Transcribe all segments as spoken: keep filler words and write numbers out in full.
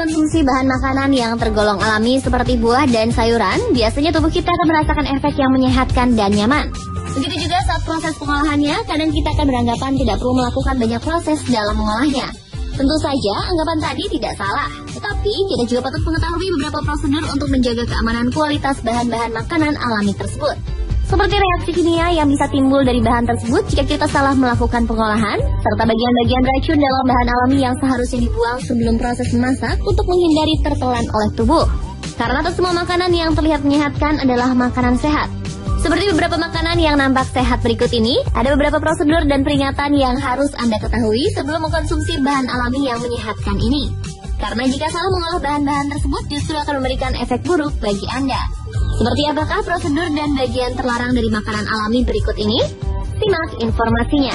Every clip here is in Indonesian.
mengkonsumsi bahan makanan yang tergolong alami seperti buah dan sayuran, biasanya tubuh kita akan merasakan efek yang menyehatkan dan nyaman. Begitu juga saat proses pengolahannya, kadang kita akan beranggapan tidak perlu melakukan banyak proses dalam mengolahnya. Tentu saja, anggapan tadi tidak salah. Tetapi, kita juga patut mengetahui beberapa prosedur untuk menjaga keamanan kualitas bahan-bahan makanan alami tersebut. Seperti reaksi kimia yang bisa timbul dari bahan tersebut jika kita salah melakukan pengolahan, serta bagian-bagian racun dalam bahan alami yang seharusnya dibuang sebelum proses memasak untuk menghindari tertelan oleh tubuh. Karena tak semua makanan yang terlihat menyehatkan adalah makanan sehat. Seperti beberapa makanan yang nampak sehat berikut ini, ada beberapa prosedur dan peringatan yang harus Anda ketahui sebelum mengkonsumsi bahan alami yang menyehatkan ini. Karena jika salah mengolah bahan-bahan tersebut justru akan memberikan efek buruk bagi Anda. Seperti apakah prosedur dan bagian terlarang dari makanan alami berikut ini? Simak informasinya.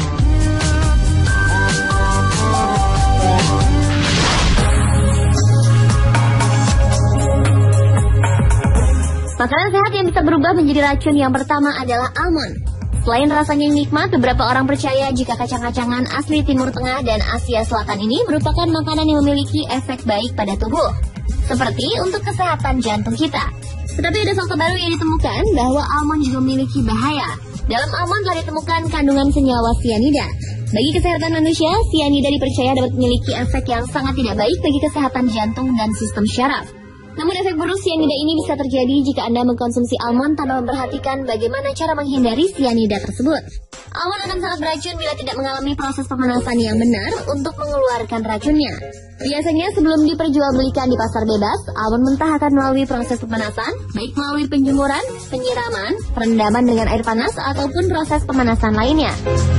Makanan sehat yang bisa berubah menjadi racun yang pertama adalah almond. Selain rasanya yang nikmat, beberapa orang percaya jika kacang-kacangan asli Timur Tengah dan Asia Selatan ini merupakan makanan yang memiliki efek baik pada tubuh, seperti untuk kesehatan jantung kita. Tetapi ada fakta baru yang ditemukan bahwa almond juga memiliki bahaya. Dalam almond telah ditemukan kandungan senyawa sianida. Bagi kesehatan manusia, sianida dipercaya dapat memiliki efek yang sangat tidak baik bagi kesehatan jantung dan sistem syaraf. Namun efek buruk sianida ini bisa terjadi jika Anda mengkonsumsi almond tanpa memperhatikan bagaimana cara menghindari sianida tersebut. Almond akan sangat beracun bila tidak mengalami proses pemanasan yang benar untuk mengeluarkan racunnya. Biasanya sebelum diperjualbelikan di pasar bebas, almond mentah akan melalui proses pemanasan, baik melalui penjemuran, penyiraman, perendaman dengan air panas, ataupun proses pemanasan lainnya.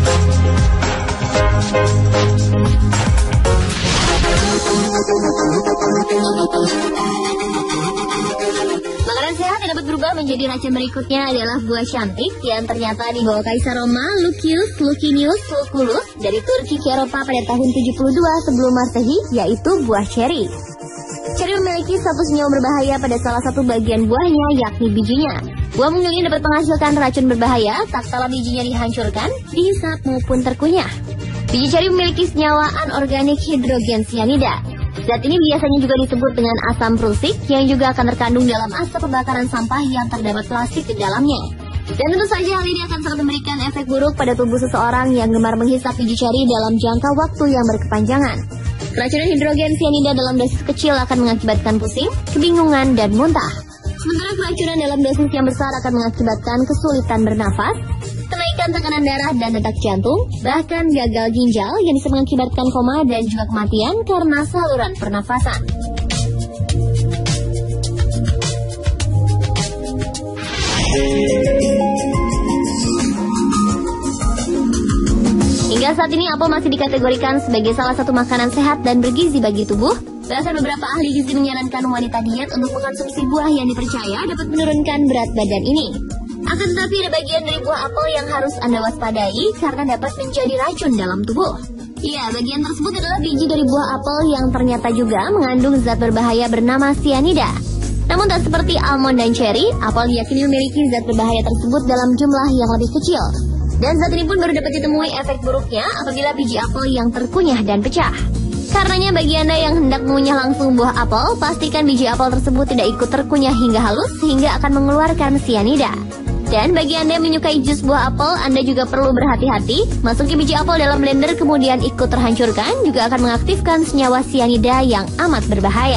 Makanan sehat yang dapat berubah menjadi racun berikutnya adalah buah cantik yang ternyata dibawa Kaisar Roma Lucius Licinius Lucullus dari Turki ke Eropa pada tahun tujuh puluh dua sebelum Masehi, yaitu buah ceri. Ceri memiliki status senyawa berbahaya pada salah satu bagian buahnya, yakni bijinya. Buah mungil ini dapat menghasilkan racun berbahaya tak kala bijinya dihancurkan, dihisap maupun terkunyah. Biji ceri memiliki senyawa anorganik hidrogen sianida. Zat ini biasanya juga disebut dengan asam prusik yang juga akan terkandung dalam asap pembakaran sampah yang terdapat plastik di dalamnya. Dan tentu saja hal ini akan sangat memberikan efek buruk pada tubuh seseorang yang gemar menghisap biji ceri dalam jangka waktu yang berkepanjangan. Keracunan hidrogen sianida dalam dosis kecil akan mengakibatkan pusing, kebingungan, dan muntah. Sementara keracunan dalam dosis yang besar akan mengakibatkan kesulitan bernafas, kenaikan tekanan darah dan detak jantung, bahkan gagal ginjal yang bisa mengakibatkan koma dan juga kematian karena saluran pernafasan. Hingga saat ini apel masih dikategorikan sebagai salah satu makanan sehat dan bergizi bagi tubuh. Bahkan beberapa ahli gizi menyarankan wanita diet untuk mengkonsumsi buah yang dipercaya dapat menurunkan berat badan ini. Akan tetapi ada bagian dari buah apel yang harus Anda waspadai karena dapat menjadi racun dalam tubuh. Ya, bagian tersebut adalah biji dari buah apel yang ternyata juga mengandung zat berbahaya bernama sianida. Namun tak seperti almond dan ceri, apel diyakini memiliki zat berbahaya tersebut dalam jumlah yang lebih kecil. Dan zat ini pun baru dapat ditemui efek buruknya apabila biji apel yang terkunyah dan pecah. Karenanya bagi Anda yang hendak mengunyah langsung buah apel, pastikan biji apel tersebut tidak ikut terkunyah hingga halus sehingga akan mengeluarkan sianida. Dan bagi Anda yang menyukai jus buah apel, Anda juga perlu berhati-hati. Masuki biji apel dalam blender kemudian ikut terhancurkan juga akan mengaktifkan senyawa sianida yang amat berbahaya.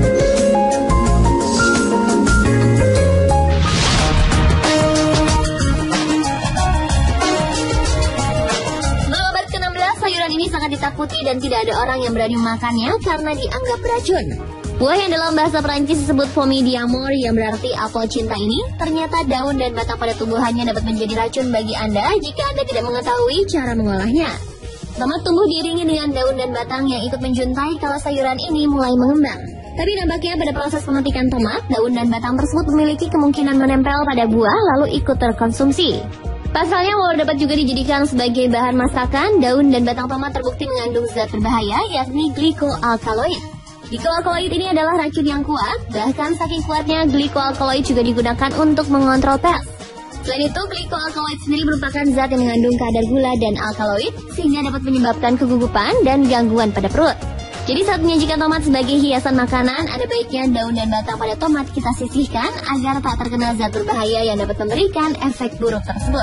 Sayuran ini sangat ditakuti dan tidak ada orang yang berani memakannya karena dianggap beracun. Buah yang dalam bahasa Perancis disebut pomme d'amour yang berarti apel cinta ini, ternyata daun dan batang pada tumbuhannya dapat menjadi racun bagi Anda jika Anda tidak mengetahui cara mengolahnya. Tomat tumbuh diiringi dengan daun dan batang yang ikut menjuntai kalau sayuran ini mulai mengembang. Tapi nampaknya pada proses pemetikan tomat, daun dan batang tersebut memiliki kemungkinan menempel pada buah lalu ikut terkonsumsi. Pasalnya, walau dapat juga dijadikan sebagai bahan masakan, daun dan batang tomat terbukti mengandung zat berbahaya, yakni glikoalkaloid. Glikoalkaloid ini adalah racun yang kuat, bahkan saking kuatnya glikoalkaloid juga digunakan untuk mengontrol pers. Selain itu, glikoalkaloid sendiri merupakan zat yang mengandung kadar gula dan alkaloid, sehingga dapat menyebabkan kegugupan dan gangguan pada perut. Jadi saat menyajikan tomat sebagai hiasan makanan, ada baiknya daun dan batang pada tomat kita sisihkan agar tak terkena zat berbahaya yang dapat memberikan efek buruk tersebut.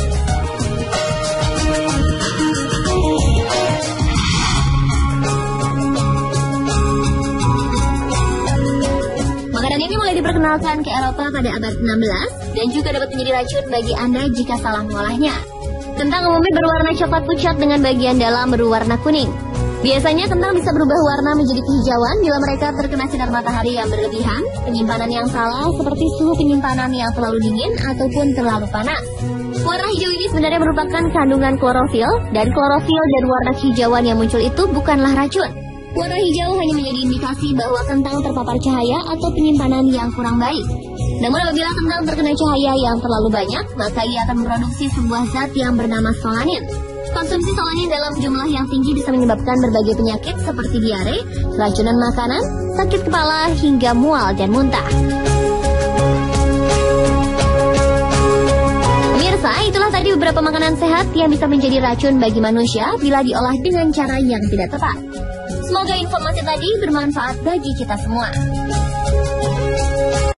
Makanan ini mulai diperkenalkan ke Eropa pada abad enam belas dan juga dapat menjadi racun bagi Anda jika salah mengolahnya. Kentang umumnya berwarna coklat pucat dengan bagian dalam berwarna kuning. Biasanya kentang bisa berubah warna menjadi kehijauan bila mereka terkena sinar matahari yang berlebihan, penyimpanan yang salah seperti suhu penyimpanan yang terlalu dingin ataupun terlalu panas. Warna hijau ini sebenarnya merupakan kandungan klorofil, dan klorofil dan warna kehijauan yang muncul itu bukanlah racun. Warna hijau hanya menjadi indikasi bahwa kentang terpapar cahaya atau penyimpanan yang kurang baik. Namun apabila kentang terkena cahaya yang terlalu banyak, maka ia akan memproduksi sebuah zat yang bernama solanin. Konsumsi solanin dalam jumlah yang tinggi bisa menyebabkan berbagai penyakit seperti diare, keracunan makanan, sakit kepala, hingga mual dan muntah. Pemirsa, itulah tadi beberapa makanan sehat yang bisa menjadi racun bagi manusia bila diolah dengan cara yang tidak tepat. Semoga informasi tadi bermanfaat bagi kita semua.